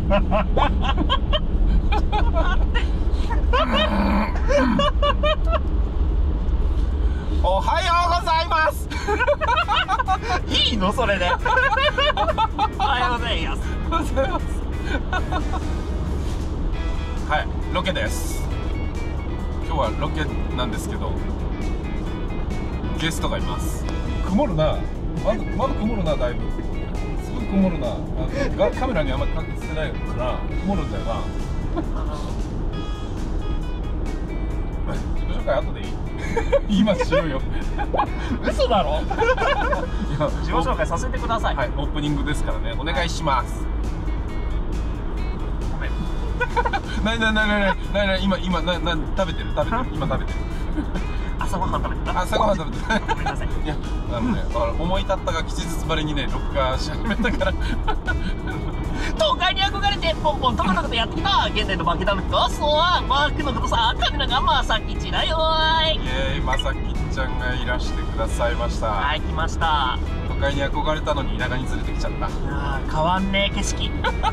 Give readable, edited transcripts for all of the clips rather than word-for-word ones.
おはようございます。 いいのそれで。おはようございます。 はい、ロケです。今日はロケなんですけど、ゲストがいます。曇るな、窓曇るな、だいぶすごい曇るな。カメラにあんまり隠せないから曇るんだよな。自己紹介後でいい？今しようよ。 嘘だろ。 いや、 自己紹介させてください。 はい、オープニングですからね、お願いします。 ごめん。 なに今食べてる今食べてる。 朝ごはん食べてた。 朝ごはん食べてた。 ごめんなさい。 いや、思い立ったが吉日ばりにね、録画し始めたから。 東海に憧れてポンポントコトコとやってきた現代の爆弾のコストはマークのことさ、カメラがまさきちだよーい。 イエーイ、まさきちゃんがいらしてくださいました。 はい、来ました。 都会に憧れたのに田舎に連れてきちゃった。 変わんねえ景色。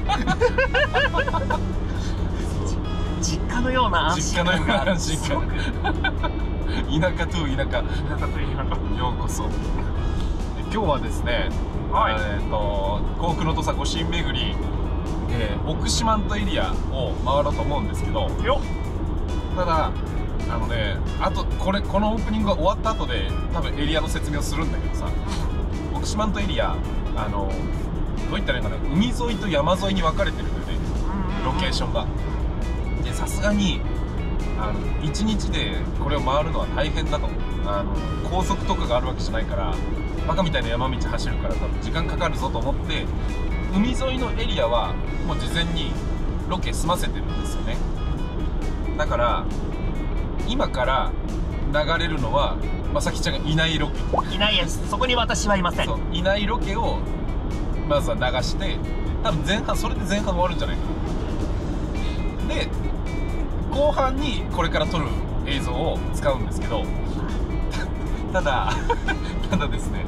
実家のような安心感がある。 田舎と田舎、ようこそ。今日はですね、幸福の土佐御神巡り、奥四万十エリアを回ろうと思うんですけど、ただあとこのオープニングが終わった後で多分エリアの説明をするんだけどさ、奥四万十エリア、どういったらいいかな、海沿いと山沿いに分かれてるんだよね、ロケーションが。でさすがに1日でこれを回るのは大変だと。高速とかがあるわけじゃないから、バカみたいな山道走るから多分時間かかるぞと思って、海沿いのエリアはもう事前にロケ済ませてるんですよね。だから今から流れるのはまさきちゃんがいないロケ。 いないです。そこに私はいません。 そう、いないロケをまずは流して、多分それで前半終わるんじゃないかな。で後半にこれから撮る映像を使うんですけど、ただですね、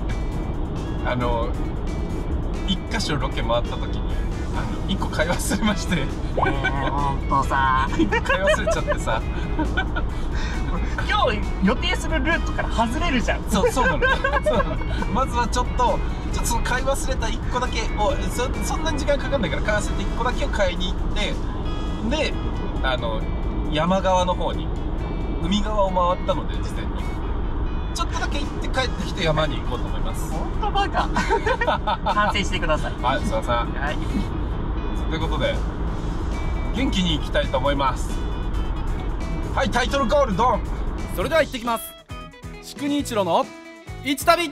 一箇所ロケ回った時に1個買い忘れまして、 ほんとさ、 買い忘れちゃってさ、 今日予定するルートから外れるじゃん。 そうなの。まずはちょっとその買い忘れた1個だけを、そんなに時間かかんないから買い忘れて1個だけを買いに行って、で山側の方に、海側を回ったので事前にちょっとだけ行って帰ってきて山に行こうと思います。 ほんとバカ。反省してください。 はい、すいません。 はい。 ということで元気に行きたいと思います。はい、タイトルコールドン。 それでは行ってきます。宿二一郎の一旅。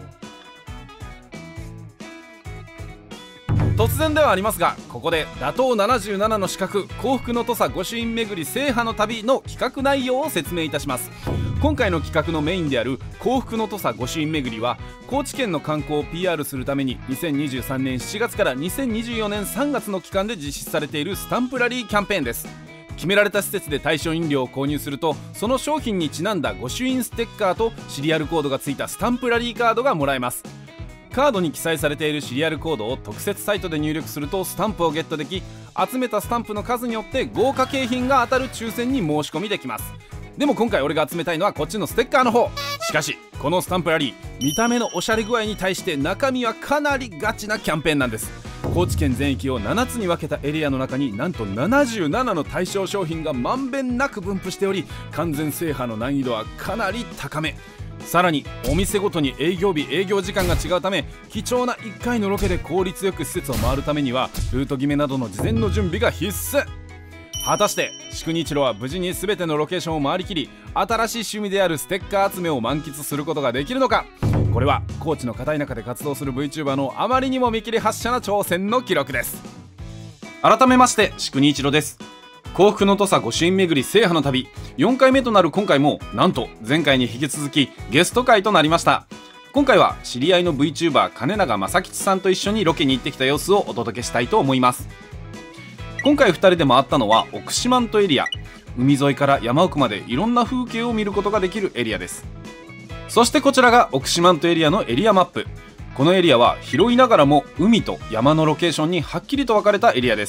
突然ではありますが、ここで打倒77の資格幸福の土佐御朱印巡り制覇の旅の企画内容を説明いたします。今回の企画のメインである幸福の土佐御朱印巡りは、高知県の観光を PR するために2023年7月から2024年3月の期間で実施されているスタンプラリーキャンペーンです。決められた施設で対象飲料を購入すると、その商品にちなんだ御朱印ステッカーとシリアルコードがついたスタンプラリーカードがもらえます。カードに記載されているシリアルコードを特設サイトで入力するとスタンプをゲットでき、集めたスタンプの数によって豪華景品が当たる抽選に申し込みできます。でも今回俺が集めたいのはこっちのステッカーの方。しかしこのスタンプラリー、見た目のおしゃれ具合に対して中身はかなりガチなキャンペーンなんです。高知県全域を7つに分けたエリアの中になんと77の対象商品がまんべんなく分布しており、完全制覇の難易度はかなり高め。さらにお店ごとに営業日営業時間が違うため、貴重な1回のロケで効率よく施設を回るためにはルート決めなどの事前の準備が必須。果たして宿二一郎は無事に全てのロケーションを回りきり、新しい趣味であるステッカー集めを満喫することができるのか。これは高知の片田舎で活動する VTuber のあまりにも見切り発車な挑戦の記録です。改めまして宿二一郎です。幸福の土佐御朱印巡り制覇の旅4回目となる今回も、なんと前回に引き続きゲスト会となりました。今回は知り合いの VTuber 金永正吉さんと一緒にロケに行ってきた様子をお届けしたいと思います。今回2人で回ったのは奥四万十エリア。海沿いから山奥までいろんな風景を見ることができるエリアです。そしてこちらが奥四万十エリアのエリアマップ。このエリアは広いながらも海と山のロケーションにはっきりと分かれたエリアです。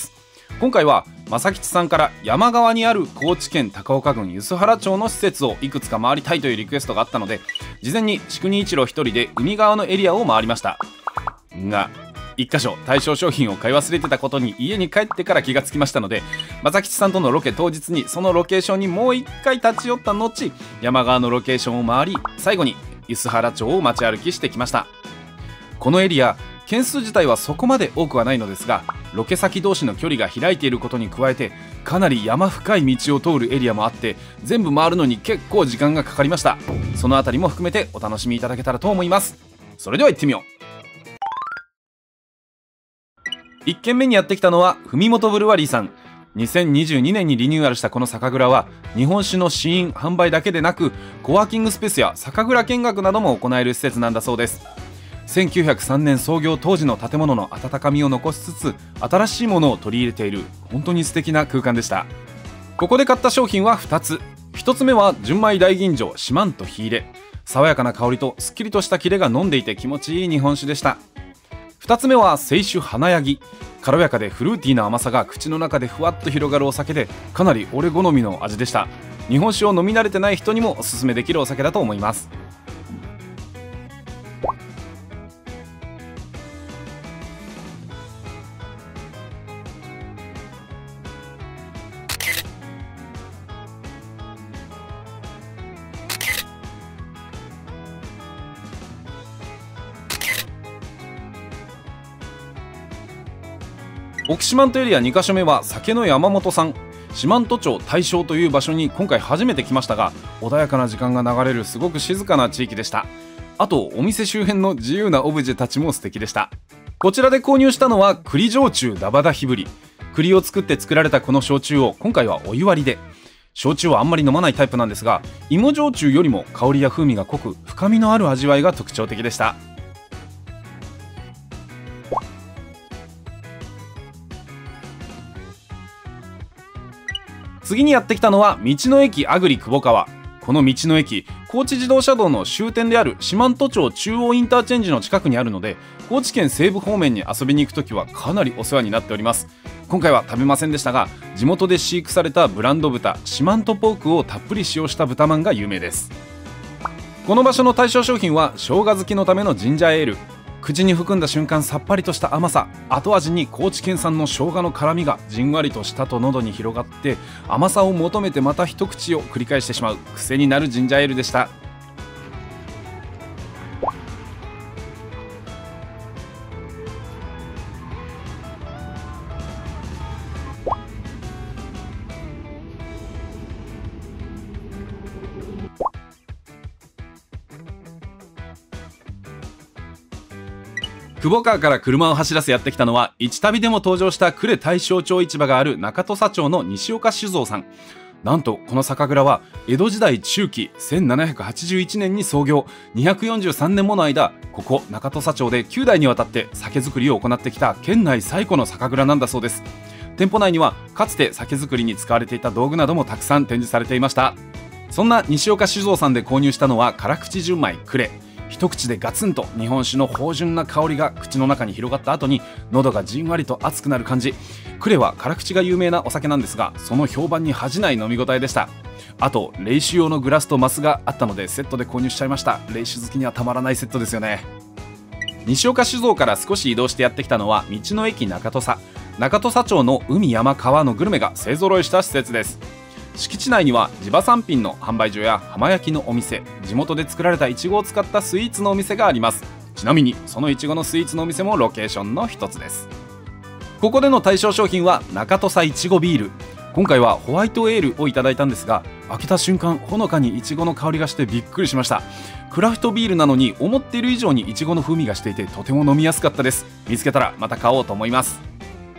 今回は正吉さんから山側にある高知県高岡郡梼原町の施設をいくつか回りたいというリクエストがあったので、事前に宿人一郎一人で海側のエリアを回りましたが、一箇所対象商品を買い忘れてたことに家に帰ってから気がつきましたので、正吉さんとのロケ当日にそのロケーションにもう一回立ち寄った後、山側のロケーションを回り、最後に梼原町を街歩きしてきました。このエリア、件数自体はそこまで多くはないのですが、ロケ先同士の距離が開いていることに加えて、かなり山深い道を通るエリアもあって、全部回るのに結構時間がかかりました。そのあたりも含めてお楽しみいただけたらと思います。それでは行ってみよう。1軒目にやってきたのは文元ブルワリーさん。2022年にリニューアルしたこの酒蔵は、日本酒の試飲販売だけでなく、コワーキングスペースや酒蔵見学なども行える施設なんだそうです。1903年創業当時の建物の温かみを残しつつ、新しいものを取り入れている本当に素敵な空間でした。ここで買った商品は2つ。1つ目は純米大吟醸四万十火入れ。爽やかな香りとすっきりとしたキレが飲んでいて気持ちいい日本酒でした。2つ目は清酒華やぎ。軽やかでフルーティーな甘さが口の中でふわっと広がるお酒で、かなり俺好みの味でした。日本酒を飲み慣れてない人にもおすすめできるお酒だと思います。奥四万十エリア2カ所目は酒の山本さん。四万十町大正という場所に今回初めて来ましたが、穏やかな時間が流れるすごく静かな地域でした。あとお店周辺の自由なオブジェたちも素敵でした。こちらで購入したのは栗焼酎ダバダ火振り。栗を作って作られたこの焼酎を今回はお湯割りで。焼酎はあんまり飲まないタイプなんですが、芋焼酎よりも香りや風味が濃く深みのある味わいが特徴的でした。次にやってきたのは道の駅あぐり窪川。この道の駅、高知自動車道の終点である四万十町中央インターチェンジの近くにあるので、高知県西部方面に遊びに行くときはかなりお世話になっております。今回は食べませんでしたが、地元で飼育されたブランド豚四万十ポークをたっぷり使用した豚まんが有名です。この場所の対象商品は生姜好きのためのジンジャーエール。口に含んだ瞬間さっぱりとした甘さ、後味に高知県産の生姜の辛みがじんわりと舌と喉に広がって、甘さを求めてまた一口を繰り返してしまう癖になるジンジャーエールでした。窪川から車を走らせやってきたのは、一旅でも登場した呉大正町市場がある中土佐町の西岡酒造さん。なんとこの酒蔵は江戸時代中期1781年に創業、243年もの間、ここ中土佐町で9代にわたって酒造りを行ってきた県内最古の酒蔵なんだそうです。店舗内にはかつて酒造りに使われていた道具などもたくさん展示されていました。そんな西岡酒造さんで購入したのは辛口純米呉。一口でガツンと日本酒の芳醇な香りが口の中に広がった後に、喉がじんわりと熱くなる感じ。呉は辛口が有名なお酒なんですが、その評判に恥じない飲み応えでした。あと冷酒用のグラスとマスがあったのでセットで購入しちゃいました。冷酒好きにはたまらないセットですよね。西岡酒造から少し移動してやってきたのは道の駅中土佐。中土佐町の海山川のグルメが勢ぞろいした施設です。敷地内には地場産品の販売所や浜焼きのお店、地元で作られたイチゴを使ったスイーツのお店があります。ちなみにそのイチゴのスイーツのお店もロケーションの一つです。ここでの対象商品は中土佐いちごビール。今回はホワイトエールをいただいたんですが、開けた瞬間ほのかにイチゴの香りがしてびっくりしました。クラフトビールなのに思っている以上にイチゴの風味がしていて、とても飲みやすかったです。見つけたらまた買おうと思います。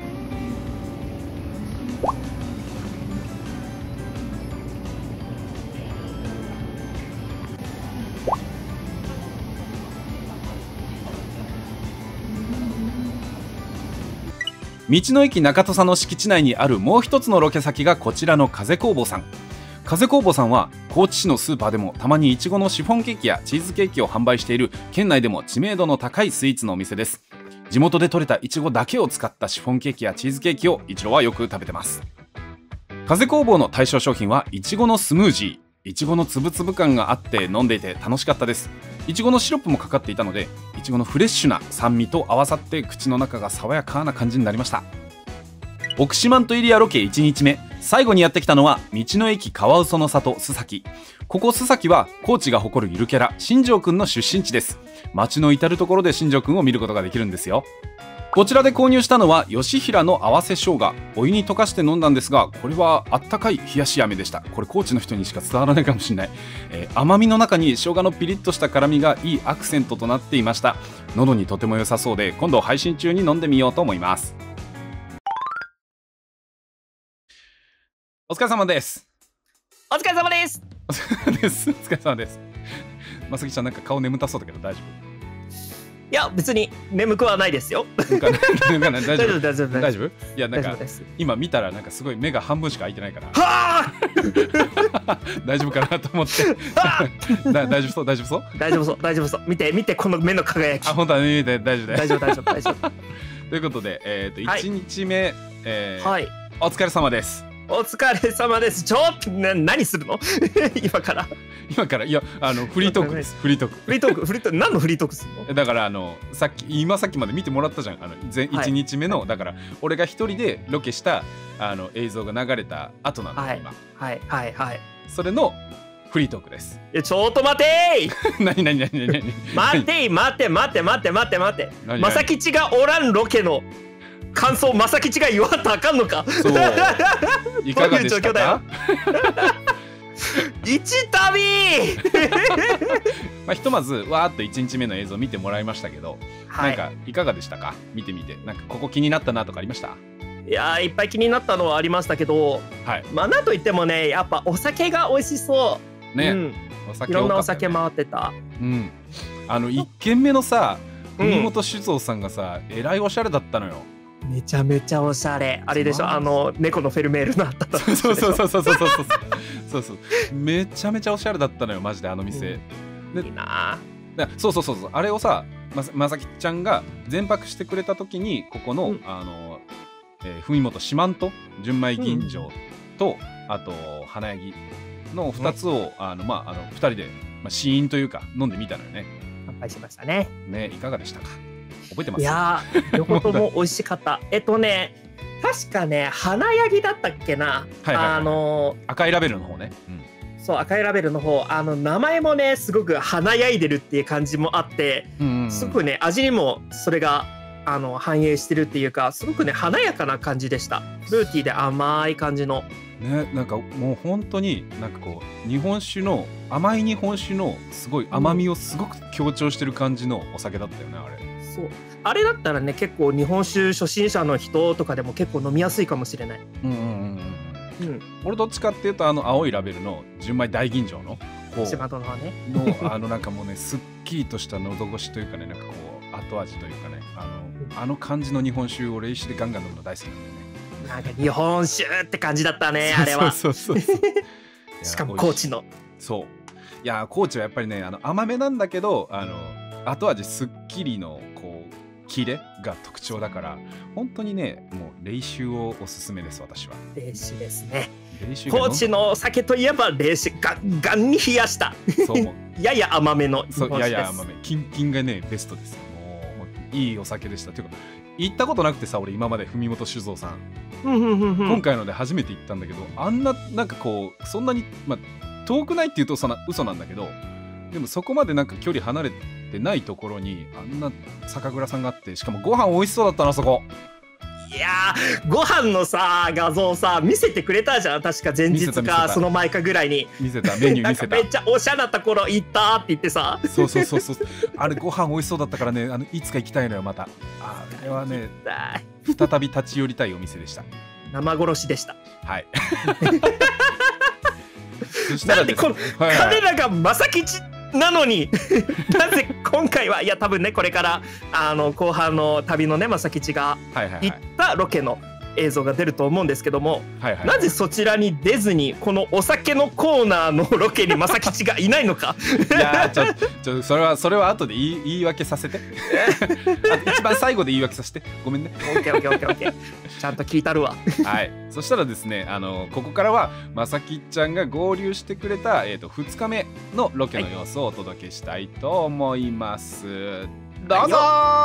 道の駅中土佐の敷地内にあるもう一つのロケ先がこちらの風工房さん。風工房さんは高知市のスーパーでもたまにいちごのシフォンケーキやチーズケーキを販売している県内でも知名度の高いスイーツのお店です。 地元で採れたイチゴだけを使ったシフォンケーキやチーズケーキを一郎はよく食べてます。風工房の対象商品はイチゴのスムージー。イチゴのつぶつぶ感があって飲んでいて楽しかったです。イチゴのシロップもかかっていたので、イチゴのフレッシュな酸味と合わさって口の中が爽やかな感じになりました。奥四万十エリアロケ1日目、最後にやってきたのは道の駅カワウソの里須崎。ここ須崎は高知が誇るゆるキャラ新庄くんの出身地です。街の至る所で新庄くんを見ることができるんですよ。こちらで購入したのは吉平の合わせ生姜。お湯に溶かして飲んだんですが、これはあったかい冷やし飴でした。これ高知の人にしか伝わらないかもしれない。甘みの中に生姜のピリッとした辛みがいいアクセントとなっていました。喉にとても良さそうで、今度配信中に飲んでみようと思います。お疲れ様です。 お疲れ様です。 お疲れ様です。お疲れ様です。まさきちゃんなんか顔眠たそうだけど大丈夫？ いや別に眠くはないですよ。 大丈夫大丈夫大丈夫。いやなんか今見たらなんかすごい目が半分しか開いてないから。はあ大丈夫かなと思って。大丈夫そう大丈夫そう大丈夫そう大丈夫そう。見てこの目の輝き。 あ本当は見て大丈夫大丈夫大丈夫大丈夫。 ということで1日目はいお疲れ様です。 お疲れ様です。ちょっと何するの今からいやフリートークです。フリートーク何のフリートークするの？ だからさっきまで見てもらったじゃん。1日目のだから俺が一人でロケした映像が流れた後なんだ今。 はいそれのフリートークです。 ちょっと待てー何待てまさきちがおらんロケの感想まさきちが言わんとあかんのか。 そういかがでしたか？ 一旅ひとまずわーっと1日目の映像を見てもらいましたけど、なんかいかがでしたか？見てみてなんかここ気になったなとかありました？ いやーいっぱい気になったのはありましたけど、まあなんといってもねやっぱお酒が美味しそうね。いろんなお酒回ってた。 1軒目のさ文本酒造さんがさえらいおしゃれだったのよ。 めちゃめちゃおしゃれ。あれでしょ猫のフェルメールのあったと。 そうめちゃめちゃおしゃれだったのよマジで店。 いいな。 そうあれをさまさきちゃんが全泊してくれた時にここの文本四万十純米吟醸とあと花柳の2つを2人で試飲というか飲んでみたのよね。 乾杯しましたね。 いかがでしたか？覚えてます？ いやー両方とも美味しかった。確かね花柳だったっけな。 赤いラベルの方ね。 そう赤いラベルの方名前もねすごく華やいでるっていう感じもあって、すごくね味にもそれが反映してるっていうかすごくね華やかな感じでした。フルーティーで甘い感じの。 ね、なんかもう本当になんかこう甘い日本酒のすごい甘みをすごく強調してる感じのお酒だったよねあれ。 そうあれだったらね結構日本酒初心者の人とかでも結構飲みやすいかもしれない。 俺どっちかっていうと青いラベルの純米大吟醸の島戸の方ねなんかもうねすっきりとした喉越しというかねなんかこう後味というかね感じの日本酒を冷酒でガンガン飲むの大好きなんだよね。 なんか日本酒って感じだったねあれは。そうしかも高知の。 そういや高知はやっぱりね甘めなんだけど後味すっきりのこうキレが特徴だから本当にねもう冷酒をおすすめです私は。 冷酒ですね。高知のお酒といえば冷酒ガンガンに冷やしたやや甘めの日本酒です。 やや甘めキンキンがねベストですよ。もういいお酒でした。っていうか行ったことなくてさ俺今まで文本酒造さん今回ので初めて行ったんだけどなんかこうそんなに遠くないっていうと嘘なんだけどでもそこまでなんか距離離れてないところにあんな酒蔵さんがあってしかもご飯美味しそうだったなそこ。 いやーご飯のさ画像さ見せてくれたじゃん確か前日かその前かぐらいに見せたメニュー見せためっちゃおしゃれなところ行ったって言ってさそうあれご飯美味しそうだったからねいつか行きたいのよまた。あれはね再び立ち寄りたいお店でした。 生殺しでした。 はいなんで彼らが正吉なのになぜ今回はいや多分ねこれから後半の旅のね正吉が行ったロケの映像が出ると思うんですけども、 はいはい、 なぜそちらに出ずにこのお酒のコーナーのロケに正吉がいないのか。 いやそれは後で言い訳させて。一番最後で言い訳させて。ごめんね。 オッケーちゃんと聞いたるわ。 はい、そしたらですね、ここからは正吉ちゃんが合流してくれた、2日目のロケの様子をお届けしたいと思います、どうぞ。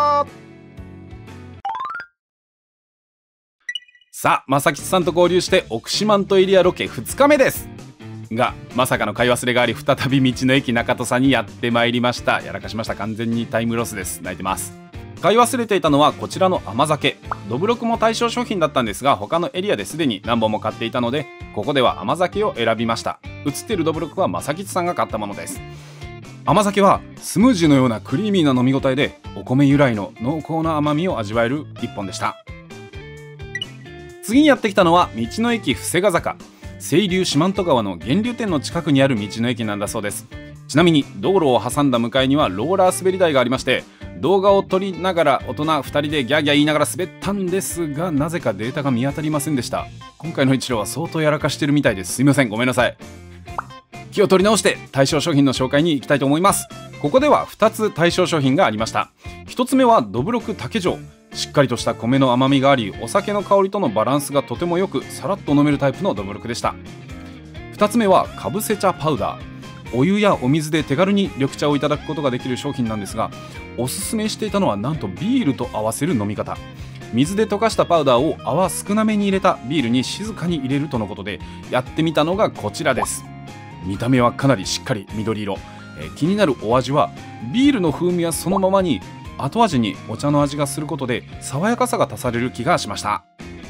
さあ、正吉さんと合流して奥四万十エリアロケ2日目ですが、まさかの買い忘れがあり、再び道の駅中土佐にやってまいりました。やらかしました。完全にタイムロスです。泣いてます。買い忘れていたのはこちらの甘酒。どぶろくも対象商品だったんですが、他のエリアですでに何本も買っていたので、ここでは甘酒を選びました。映っているどぶろくは正吉さんが買ったものです。甘酒はスムージーのようなクリーミーな飲み応えで、お米由来の濃厚な甘みを味わえる一本でした。次にやってきたのは道の駅伏ヶ坂。清流四万十川の源流点の近くにある道の駅なんだそうです。ちなみに道路を挟んだ向かいにはローラー滑り台がありまして、動画を撮りながら大人2人でギャーギャー言いながら滑ったんですが、なぜかデータが見当たりませんでした。今回の一路は相当やらかしてるみたいです。すいません、ごめんなさい。気を取り直して対象商品の紹介に行きたいと思います。ここでは2つ対象商品がありました。1つ目はどぶろく竹城。しっかりとした米の甘みがあり、お酒の香りとのバランスがとてもよく、さらっと飲めるタイプのどぶろくでした。2つ目はかぶせ茶パウダー。お湯やお水で手軽に緑茶をいただくことができる商品なんですが、おすすめしていたのはなんとビールと合わせる飲み方。水で溶かしたパウダーを泡少なめに入れたビールに静かに入れるとのことで、やってみたのがこちらです。見た目はかなりしっかり緑色。気になるお味は、ビールの風味はそのままに、後味にお茶の味がすることで爽やかさが足される気がしました。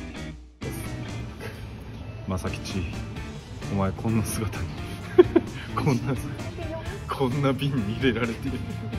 正吉、お前こんな姿にこんな瓶に入れられてる。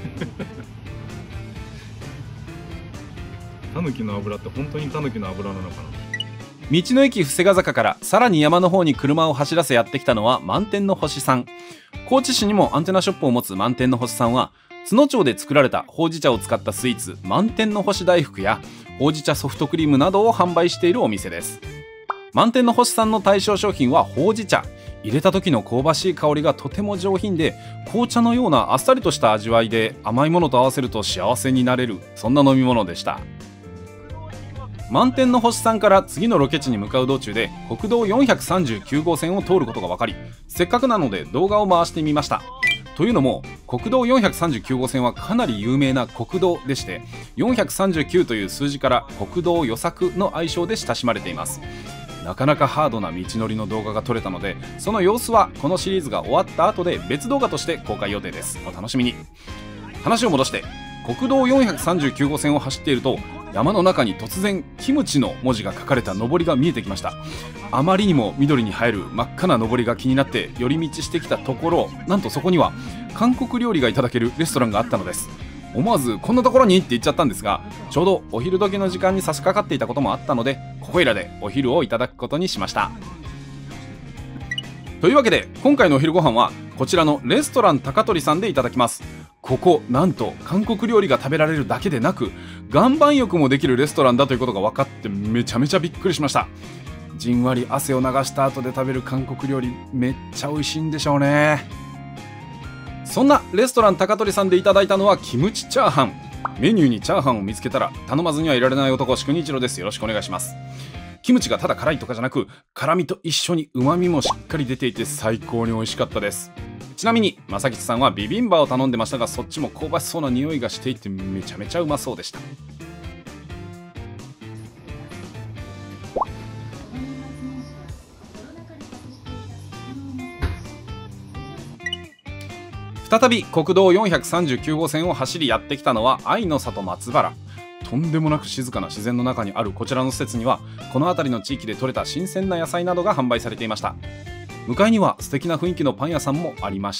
タヌキの油って本当にタヌキの油なのかな。 道の駅伏ヶ坂からさらに山の方に車を走らせやってきたのは満天の星さん。高知市にもアンテナショップを持つ満天の星さんは、津野町で作られたほうじ茶を使ったスイーツ満天の星大福やほうじ茶ソフトクリームなどを販売しているお店です。満天の星さんの対象商品はほうじ茶。入れた時の香ばしい香りがとても上品で、紅茶のようなあっさりとした味わいで、甘いものと合わせると幸せになれる、そんな飲み物でした。満天の星さんから次のロケ地に向かう道中で国道439号線を通ることが分かり、せっかくなので動画を回してみました。というのも国道439号線はかなり有名な国道でして、439という数字から国道予作の愛称で親しまれています。なかなかハードな道のりの動画が撮れたので、その様子はこのシリーズが終わった後で別動画として公開予定です。お楽しみに。話を戻して、国道439号線を走っていると、山の中に突然キムチの文字が書かれた上りが見えてきました。あまりにも緑に映える真っ赤な上りが気になって寄り道してきたところ、なんとそこには韓国料理がいただけるレストランがあったのです。思わずこんなところにって言っちゃったんですが、ちょうどお昼時の時間に差し掛かっていたこともあったので、ここいらでお昼をいただくことにしました。というわけで今回のお昼ご飯はこちらのレストラン高取さんでいただきます。ここなんと韓国料理が食べられるだけでなく、岩盤浴もできるレストランだということが分かってめちゃめちゃびっくりしました。じんわり汗を流した後で食べる韓国料理、めっちゃ美味しいんでしょうね。そんなレストラン高取さんでいただいたのはキムチチャーハン。メニューにチャーハンを見つけたら頼まずにはいられない男、宿日郎です。よろしくお願いします。キムチがただ辛いとかじゃなく、辛みと一緒に旨味もしっかり出ていて最高に美味しかったです。ちなみに正吉さんはビビンバを頼んでましたが、そっちも香ばしそうな匂いがしていてめちゃめちゃうまそうでした。再び国道439号線を走りやってきたのは愛の里松原。とんでもなく静かな自然の中にあるこちらの施設には、この辺りの地域で採れた新鮮な野菜などが販売されていました。向かいには素敵な雰囲気のパン屋さんもありました。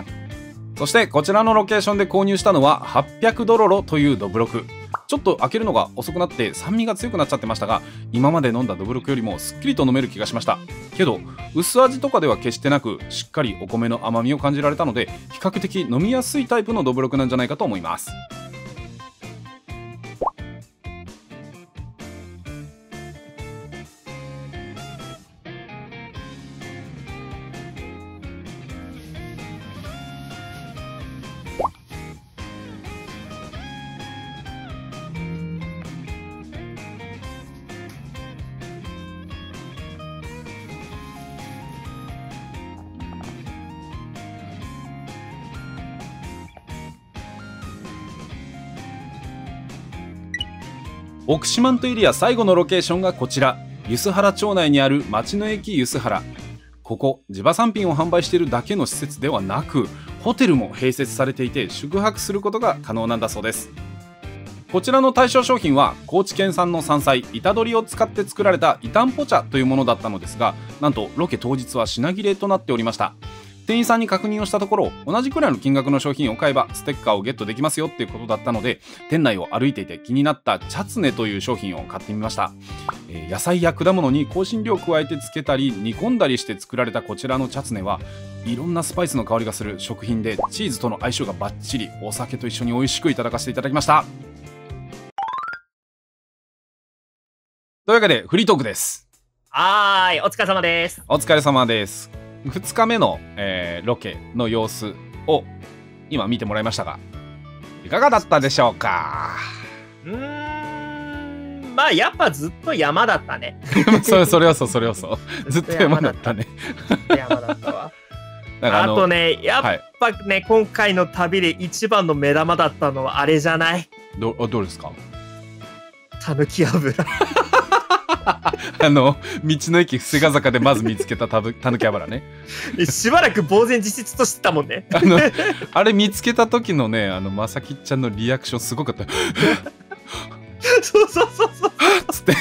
そしてこちらのロケーションで購入したのは800ドロロというどぶろく。ちょっと開けるのが遅くなって酸味が強くなっちゃってましたが、今まで飲んだどぶろくよりもすっきりと飲める気がしました。けど薄味とかでは決してなく、しっかりお米の甘みを感じられたので、比較的飲みやすいタイプのどぶろくなんじゃないかと思います。 奥四万十エリア最後のロケーションがこちら、梼原町内にある道の駅梼原。ここ地場産品を販売しているだけの施設ではなく、ホテルも併設されていて宿泊することが可能なんだそうです。こちらの対象商品は高知県産の山菜板鶏を使って作られたイタンポ茶というものだったのですが、なんとロケ当日は品切れとなっておりました。店員さんに確認をしたところ、同じくらいの金額の商品を買えばステッカーをゲットできますよっていうことだったので、店内を歩いていて気になったチャツネという商品を買ってみました。野菜や果物に香辛料を加えて漬けたり煮込んだりして作られたこちらのチャツネはいろんなスパイスの香りがする食品で、チーズとの相性がバッチリ、お酒と一緒に美味しくいただかせていただきました。というわけでフリートークです。 はーい、お疲れ様です。 お疲れ様です。2日目の、ロケの様子を今見てもらいましたが、いかがだったでしょうか。 まあやっぱずっと山だったね。 それはそうずっと山だったね。 山だったわ。あとね、やっぱね、はい、今回の旅で一番の目玉だったのはあれじゃない？ どうですか？ たぬき油。 道の駅布施ヶ坂でまず見つけたたぬき油ね。 しばらく呆然自失としてたもんね。 あれ見つけた時のね、まさきちゃんのリアクションすごかった。 そうつって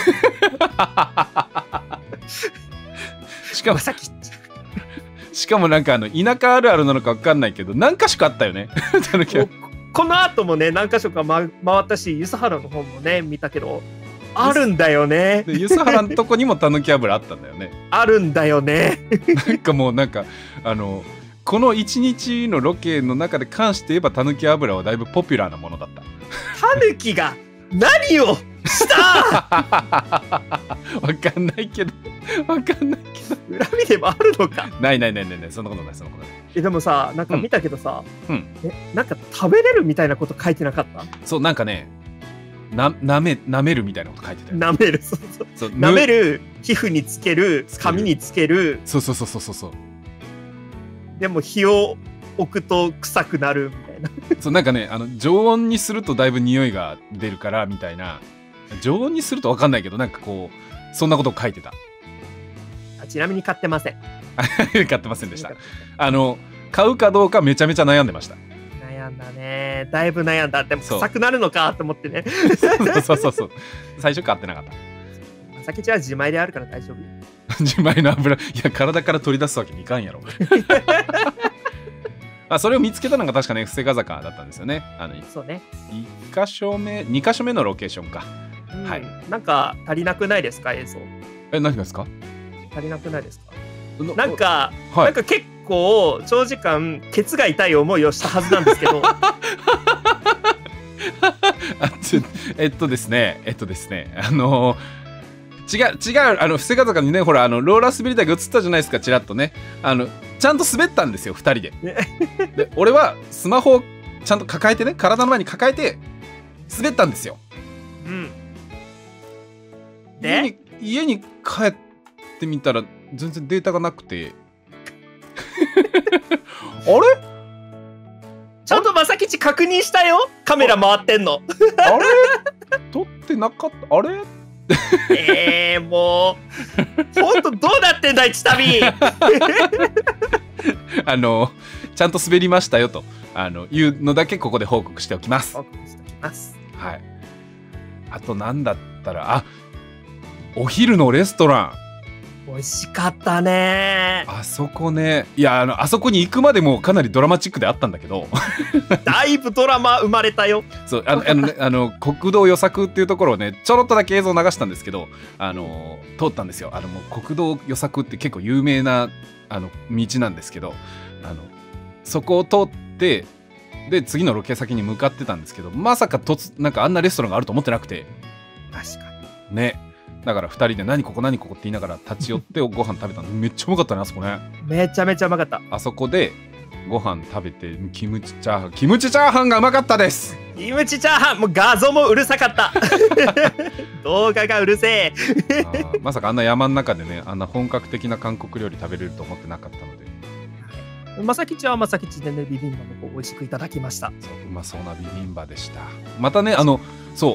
しかもなんか田舎あるあるなのか分かんないけど、何か所かあったよね。 この後もね、何か所か回ったし、梼原の方もね見たけど、あるんだよね。 梼原のとこにもたぬき油あったんだよね。 あるんだよね。 なんかもうこの1日のロケの中で関して言えばたぬき油はだいぶポピュラーなものだった。 たぬきが何をしたわかんないけど恨みでもあるのか。 ないそんなことない。 でもさ、なんか見たけどさ、なんか食べれるみたいなこと書いてなかった？ そう、なんかね、舐めるみたいなこと書いてたよ。 舐める、そう舐める、皮膚につける、髪につける。そう。でも火を置くと臭くなるみたいな。 そうなんかね、常温にするとだいぶ匂いが出るからみたいな。常温にすると分かんないけど、なんかこうそんなことを書いてた。 ちなみに買ってません。 買ってませんでした。買うかどうかめちゃめちゃ悩んでました。 悩んだね、だいぶ悩んだ。でも臭くなるのかと思ってね。 そう最初買ってなかった。 まさきちゃんは自前であるから大丈夫。 自前の油、いや体から取り出すわけにいかんやろ。それを見つけたのが確かね、布施ヶ坂だったんですよね。 そうね、 2箇所目のロケーションか。はい。 なんか足りなくないですか、映像。 何がですか？足りなくないですか？なんか結構長時間ケツが痛い思いをしたはずなんですけど。 ですね、違う、布施ヶ坂にね、ほらローラー滑り台が映ったじゃないですか、ちらっとね。ちゃんと滑ったんですよ、2人で。で、俺はスマホをちゃんと抱えてね、体の前に抱えて滑ったんですよ。で、家に帰ってみたら全然データがなくて。あれ？ ちゃんとまさきち確認したよ。カメラ回ってんの。 あれ？撮ってなかった。あれ？ もうほんとどうなってんだい、ちたび。 ちゃんと滑りましたよというのだけここで報告しておきます。 報告しておきます。 はい。あとなんだったら、お昼のレストラン美味しかったね。 あそこね、いやあそこに行くまでもかなりドラマチックであったんだけど。 だいぶドラマ生まれたよ。 そう国道予作っていうところをね、ちょろっとだけ映像流したんですけど、通ったんですよ。もう国道予作って結構有名な道なんですけど、そこを通ってで次のロケ先に向かってたんですけど、まさかなんかあんなレストランがあると思ってなくて。 確かにね。だから2人で何ここって言いながら立ち寄ってご飯食べたの。めっちゃうまかったね、あそこね。 めちゃめちゃうまかった。 あそこでご飯食べてキムチチャーハンがうまかったです。 キムチチャーハン、もう画像もうるさかった。動画がうるせえ。 まさかあんな山の中でね、あんな本格的な韓国料理食べれると思ってなかったので。 まさきちはまさきちでね、ビビンバも美味しくいただきました。 そう、うまそうなビビンバでした。またね、そう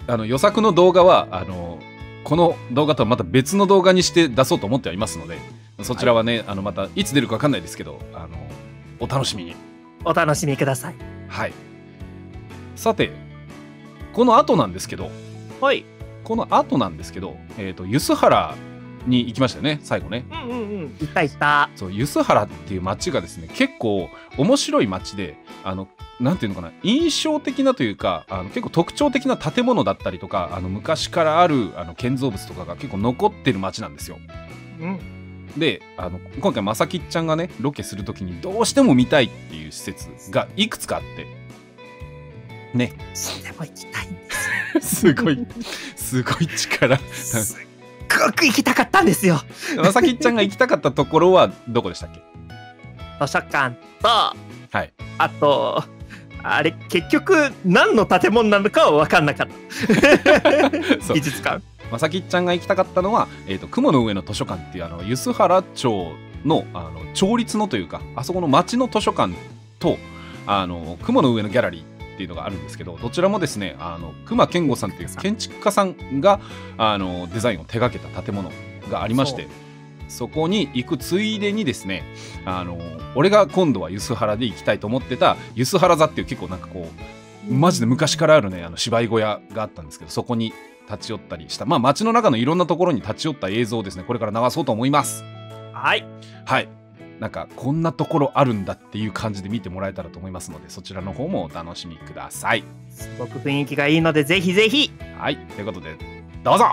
予作の動画はこの動画とはまた別の動画にして出そうと思ってはいますので、そちらはね、またいつ出るか分かんないですけど、お楽しみに。 お楽しみください。 はい。さて、この後なんですけど、 はい。 この後なんですけど、梼原に行きましたよね、最後ね。 行った行った。 そう、梼原っていう町がですね、結構面白い町で、なんていうのかな、印象的なというか、結構特徴的な建物だったりとか、昔からある建造物とかが結構残ってる町なんですよ。で、今回まさきっちゃんがね、ロケするときにどうしても見たいっていう施設がいくつかあってね。 でも行きたいんですすごい力。 すっごく行きたかったんですよ。 まさきっちゃんが行きたかったところはどこでしたっけ？ 図書館と、 はい、 あとあれ結局何の建物なのかは分かんなかった美術館。 まさきっちゃんが行きたかったのは、雲の上の図書館っていう梼原町の町立のというか、あそこの町の図書館と雲の上のギャラリーっていうのがあるんですけど、どちらもですね隈研吾さんっていう建築家さんがデザインを手掛けた建物がありまして、そこに行くついでにですね俺が今度は梼原で行きたいと思ってた梼原座っていう結構なんかこうマジで昔からあるね芝居小屋があったんですけど、そこに立ち寄ったりした、まあ街の中のいろんなところに立ち寄った映像をですねこれから流そうと思います。 はいはい、なんかこんなところあるんだっていう感じで見てもらえたらと思いますので、そちらの方もお楽しみください。 すごく雰囲気がいいのでぜひぜひ。 はい、ということでどうぞ。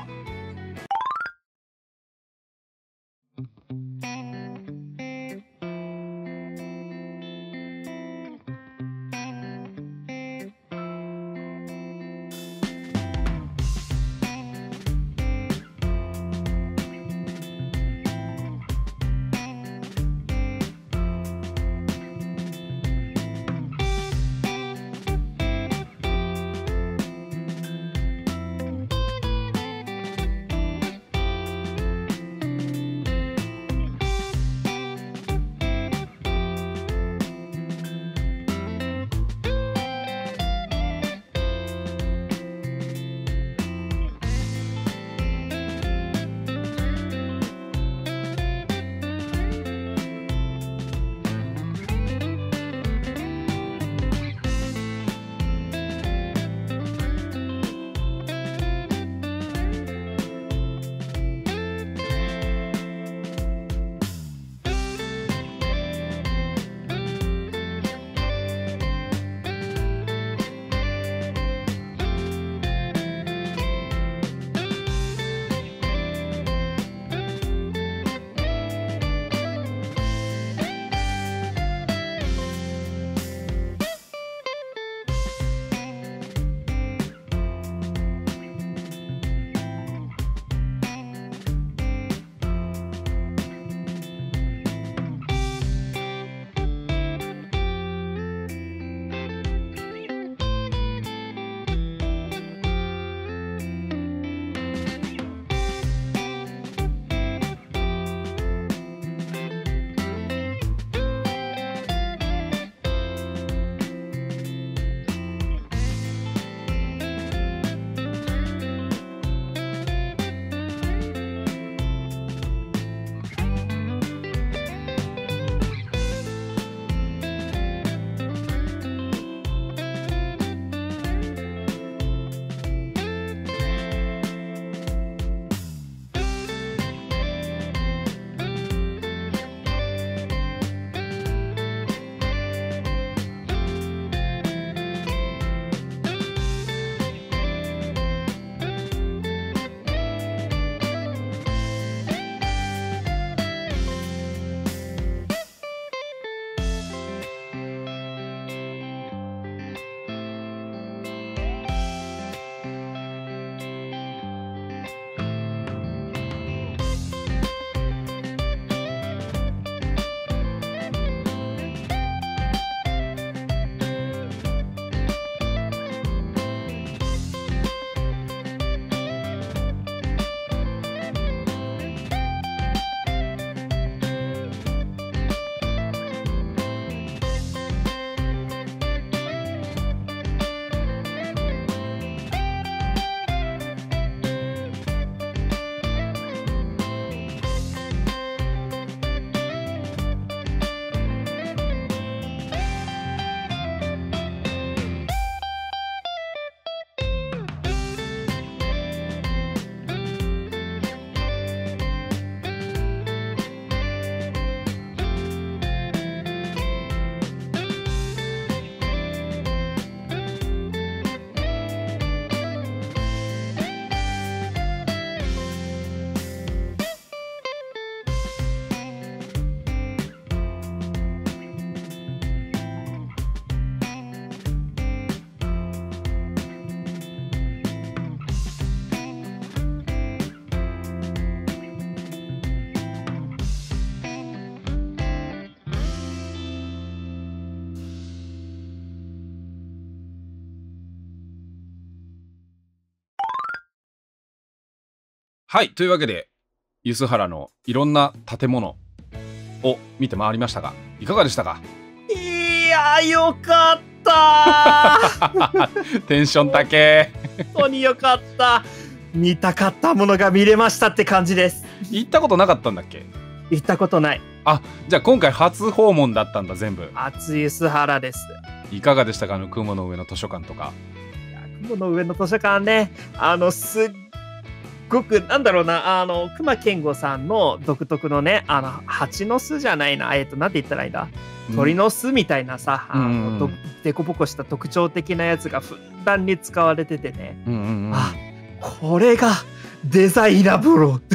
はい、というわけで梼原のいろんな建物を見て回りましたが、いかがでしたか？ いやよかったテンション高え。 本当によかった。見たかったものが見れましたって感じです。 行ったことなかったんだっけ？ 行ったことない。 あ、じゃあ今回初訪問だったんだ。全部熱い梼原です。 いかがでしたか？雲の上の図書館とか。 いや、雲の上の図書館ね、すっごくなんだろうな、隈研吾さんの独特のね、蜂の巣じゃないな、なんて言ったらいいんだ、鳥の巣みたいなさ、デコボコした特徴的なやつがふんだんに使われててね、あ、これがデザイナブロ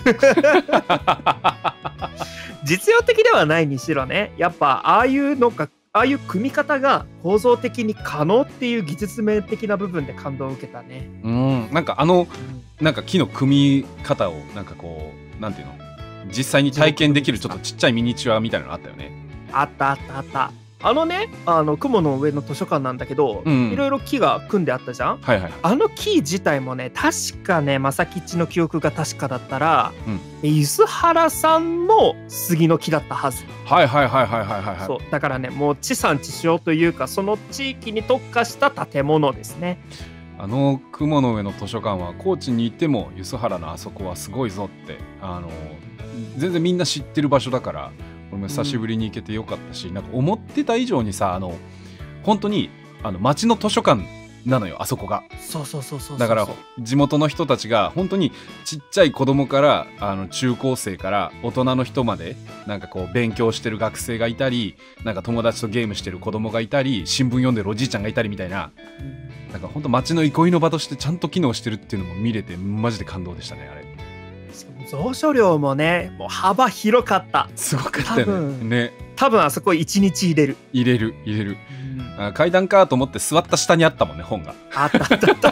実用的ではないにしろね、やっぱああいう組み方が構造的に可能っていう技術面的な部分で感動を受けたね。 なんかなんか木の組み方をなんかこうなんていうの、実際に体験できるちょっとちっちゃいミニチュアみたいなのあったよね。 あったあったあった。雲の上の図書館なんだけど、いろいろ木が組んであったじゃん。あの木自体もね、確かね、正吉の記憶が確かだったら、梼原さんの杉の木だったはず。そうだからね、もう地産地消というか、その地域に特化した建物ですね。 雲の上の図書館は高知にいても梼原のあそこはすごいぞって全然みんな知ってる場所だから、俺も久しぶりに行けてよかったし、なんか思ってた以上にさ、本当に町の図書館なのよ、あそこが。 そうだから地元の人たちが本当にちっちゃい子供から中高生から大人の人まで、なんかこう勉強してる学生がいたり、なんか友達とゲームしてる子供がいたり、新聞読んでるおじいちゃんがいたりみたいな、なんか本当町の憩いの場としてちゃんと機能してるっていうのも見れて、マジで感動でしたね、あれ。 蔵書量もね、もう幅広かった。 すごかったよね。 多分あそこ1日入れる。 階段かと思って座った下にあったもんね、本が。 あった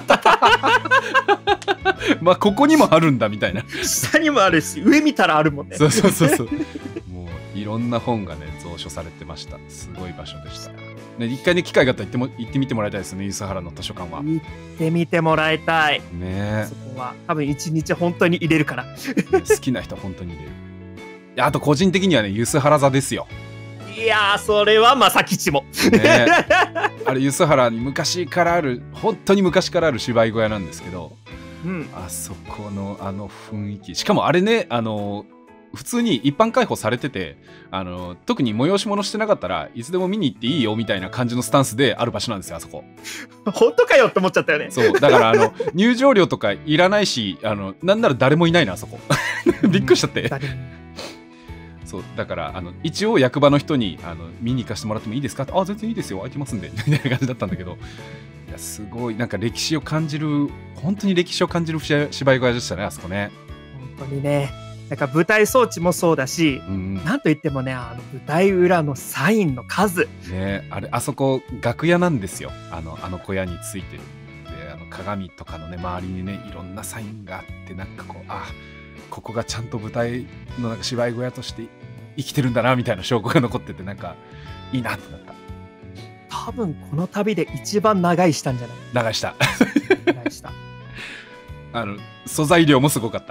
まあここにもあるんだみたいな。 下にもあるし、上見たらあるもんね。 そうもういろんな本がね蔵書されてました。すごい場所でしたね。一回ね、機会があったら行ってみてもらいたいですね、梼原の図書館は。 行ってみてもらいたいね。そこは多分1日本当に入れるから好きな人は本当に入れる。あと個人的にはね、梼原座ですよ。 いやー、それは正吉もね。あれ梼原に昔からある、本当に昔からある芝居小屋なんですけど、あそこの雰囲気、しかもあれね、普通に一般開放されてて、特に催し物してなかったらいつでも見に行っていいよみたいな感じのスタンスである場所なんですよ、あそこ。 本当かよって思っちゃったよね。 そうだから入場料とかいらないし、なんなら誰もいないの、あそこ。びっくりしちゃって。そうだから一応役場の人に見に行かせてもらってもいいですかって、全然いいですよ、空いてますんでみたいな感じだったんだけど、いやすごいなんか歴史を感じる、本当に歴史を感じる芝居小屋でしたね、あそこね。 本当にね。なんか舞台装置もそうだし、なんといってもね、舞台裏のサインの数ね、あそこ楽屋なんですよ、小屋についてる。で鏡とかのね周りにね、いろんなサインがあって、なんかこう、ここがちゃんと舞台のなんか芝居小屋として生きてるんだなみたいな証拠が残ってて、なんかいいなってなった。 多分この旅で一番長居したんじゃない？ 長居した素材量もすごかった。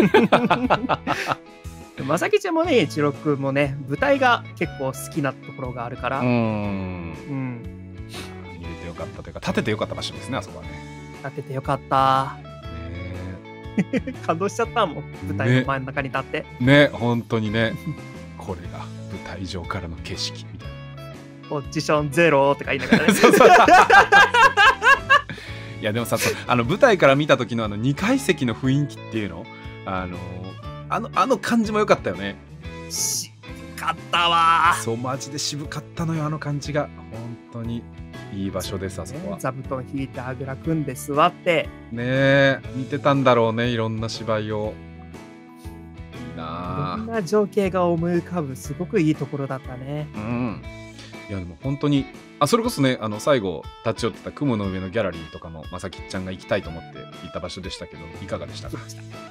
正吉もね、一郎君もね、舞台が結構好きなところがあるから、見れてよかったというか、立ててよかった場所ですね、あそこはね。 立ててよかった。感動しちゃったもん、舞台の真ん中に立ってね。本当にね。これが舞台上からの景色みたいな。 ポジションゼロとか言いながらね。 いやでもさ、舞台から見た時の2階席の雰囲気っていうの、感じも良かったよね。 渋かったわ。 そうマジで渋かったのよ、あの感じが。本当にいい場所です、あそこは。 座布団引いてあぐら組んで座ってね、見てたんだろうね、いろんな芝居を。いいな、 いろんな情景が思い浮かぶ、すごくいいところだったね。 いやでも本当に、それこそね、最後立ち寄ってた雲の上のギャラリーとかもまさきちゃんが行きたいと思って行った場所でしたけど、いかがでしたか？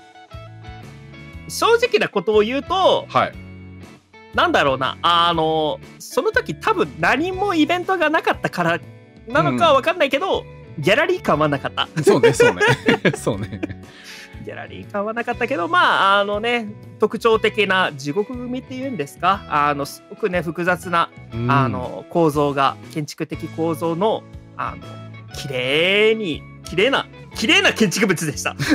正直なことを言うと、なんだろうな、その時多分何もイベントがなかったからなのかは分かんないけど、 ギャラリー感はなかった。 そうねそうねそうね。 ギャラリー感はなかったけど、まあ特徴的な地獄組っていうんですか、すごくね複雑な構造が、建築的構造の綺麗な建築物でした。ね、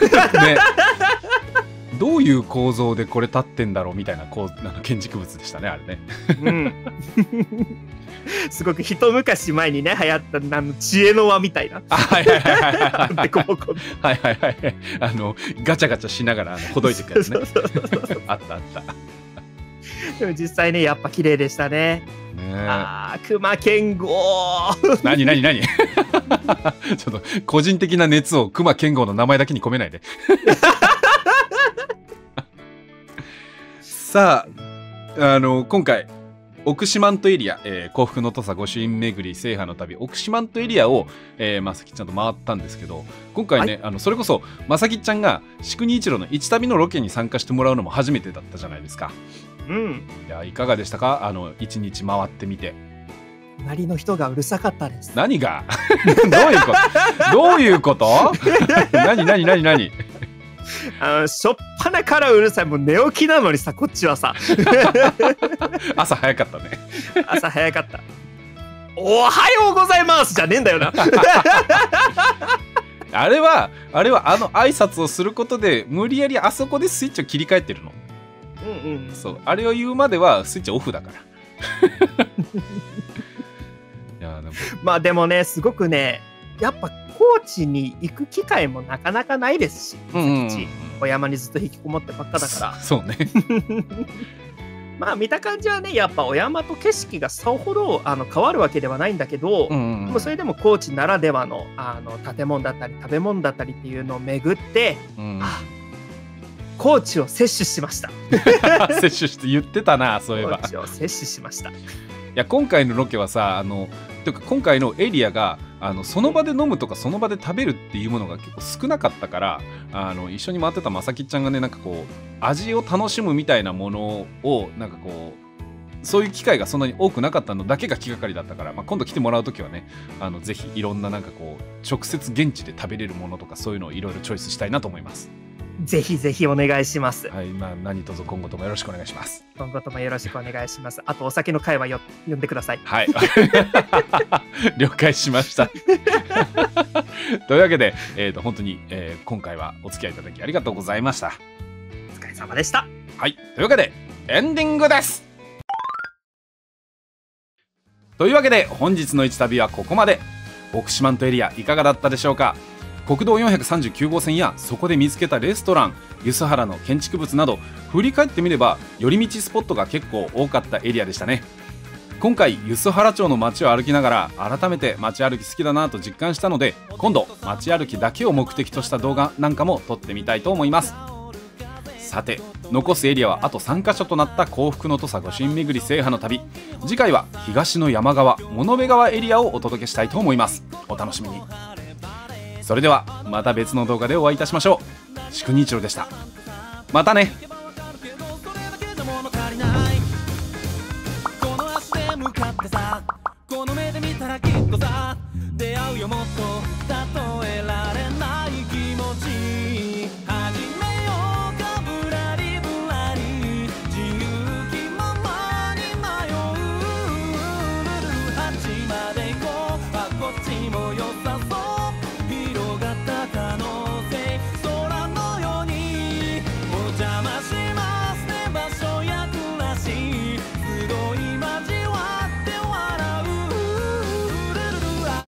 どういう構造でこれ立ってんだろうみたいな建築物でしたね、あれね。うん、 すごく一昔前にね流行った知恵の輪みたいな。 はいはいはいはいはいはいはい、ガチャガチャしながらほどいていくやつね。あったあった。 でも実際ねやっぱ綺麗でしたね。熊健吾何ちょっと個人的な熱を熊健吾の名前だけに込めないで。さあ、今回奥四万十エリア、幸福の土佐御朱印巡り制覇の旅奥四万十エリアを、まさきちゃんと回ったんですけど、今回ね、はい、それこそまさきちゃんが四国一路の一旅のロケに参加してもらうのも初めてだったじゃないですか。 うん、 いかがでしたか、一日回ってみて。 隣の人がうるさかったです。 何がどういうこと何しょっぱなからうるさい。もう寝起きなのにさ、こっちはさ朝早かったね。 朝早かった。おはようございますじゃねえんだよな。 あれは挨拶をすることで無理やりあそこでスイッチを切り替えてるの。そう、あれを言うまではスイッチオフだから。 まあでもね、すごくね、やっぱ高知に行く機会もなかなかないですし、お山にずっと引きこもってばっかだから。 そうね。 まあ見た感じはね、やっぱお山と景色がさほど変わるわけではないんだけど、でもそれでも高知ならではの建物だったり食べ物だったりっていうのを巡って、高知を摂取しました。 摂取して言ってたな、そういえば。 高知を摂取しました。いや、今回のロケはさ、というか今回のエリアがその場で飲むとかその場で食べるっていうものが結構少なかったから、一緒に回ってたまさきちゃんがね、なんかこう味を楽しむみたいなものをなんかこうそういう機会がそんなに多くなかったのだけが気がかりだったから、今度来てもらうときはね、ぜひいろんななんかこう直接現地で食べれるものとかそういうのをいろいろチョイスしたいなと思います。 ぜひぜひお願いします。 はい、何卒今後ともよろしくお願いします。 今後ともよろしくお願いします。あとお酒の会は呼んでください。 はい。了解しました。というわけで、本当に、今回はお付き合いいただきありがとうございました。 お疲れ様でした。 はい、というわけでエンディングです。というわけで本日の一旅はここまで。奥四万十エリアいかがだったでしょうか。国道439号線やそこで見つけたレストラン、梼原の建築物など振り返ってみれば寄り道スポットが結構多かったエリアでしたね。今回梼原町の街を歩きながら改めて街歩き好きだなと実感したので、今度街歩きだけを目的とした動画なんかも撮ってみたいと思います。さて、残すエリアはあと3カ所となった幸福の土佐御朱印巡り制覇の旅。次回は東の山側物部川エリアをお届けしたいと思います。お楽しみに。それではまた別の動画でお会いいたしましょう。宿日郎でした。またね。この足で向かってさ、この目で見たらきっとさ、出会うよもっと